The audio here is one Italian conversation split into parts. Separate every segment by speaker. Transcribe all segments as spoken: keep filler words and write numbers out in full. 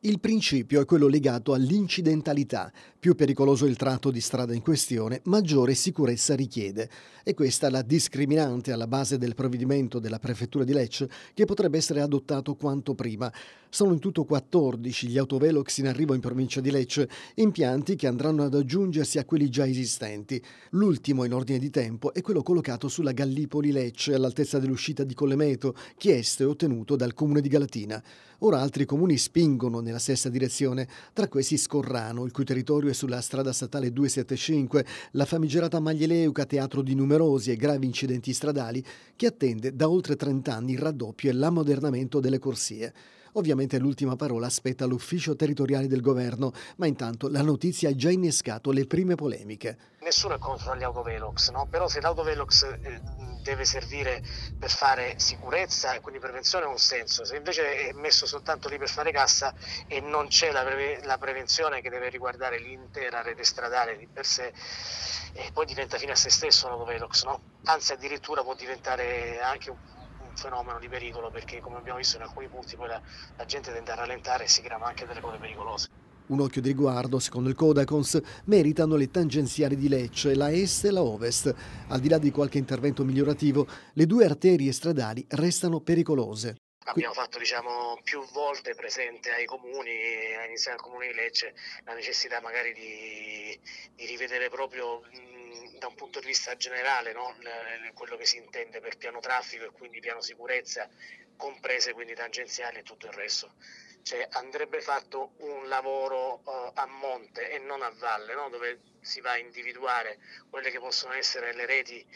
Speaker 1: Il principio è quello legato all'incidentalità. Più pericoloso il tratto di strada in questione, maggiore sicurezza richiede. E questa è la discriminante alla base del provvedimento della Prefettura di Lecce, che potrebbe essere adottato quanto prima. Sono in tutto quattordici gli autovelox in arrivo in provincia di Lecce, impianti che andranno ad aggiungersi a quelli già esistenti. L'ultimo in ordine di tempo è quello collocato sulla Gallipoli Lecce, all'altezza dell'uscita di Collemeto, chiesto e ottenuto dal comune di Galatina. Ora altri comuni spingono nella stessa direzione, tra questi Scorrano, il cui territorio è sulla strada statale duecentosettantacinque, la famigerata Maglieleuca, teatro di numerosi e gravi incidenti stradali, che attende da oltre trenta anni il raddoppio e l'ammodernamento delle corsie. Ovviamente l'ultima parola spetta all'ufficio territoriale del governo, ma intanto la notizia ha già innescato le prime polemiche.
Speaker 2: Nessuno è contro gli autovelox, no? Però se l'autovelox eh, deve servire per fare sicurezza e quindi prevenzione ha un senso, se invece è messo soltanto lì per fare cassa e non c'è la, pre- la prevenzione che deve riguardare l'intera rete stradale di per sé, eh, poi diventa fine a se stesso l'autovelox, no? Anzi addirittura può diventare anche un un fenomeno di pericolo, perché come abbiamo visto in alcuni punti poi la, la gente tende a rallentare e si creano anche delle cose pericolose.
Speaker 1: Un occhio di riguardo, secondo il Codacons, meritano le tangenziali di Lecce, la est e la ovest. Al di là di qualche intervento migliorativo, le due arterie stradali restano pericolose. Qui-
Speaker 2: Abbiamo fatto diciamo, più volte presente ai comuni, iniziare al comune di Lecce, la necessità magari di, di rivedere proprio mh, da un punto di vista generale, no? L- quello che si intende per piano traffico e quindi piano sicurezza, comprese quindi tangenziali e tutto il resto. Cioè, andrebbe fatto un lavoro uh, a monte e non a valle, no? Dove si va a individuare quelle che possono essere le reti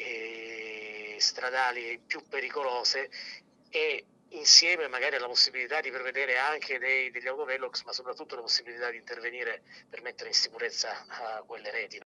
Speaker 2: eh, stradali più pericolose e insieme magari alla possibilità di prevedere anche dei, degli autovelox, ma soprattutto la possibilità di intervenire per mettere in sicurezza uh, quelle reti.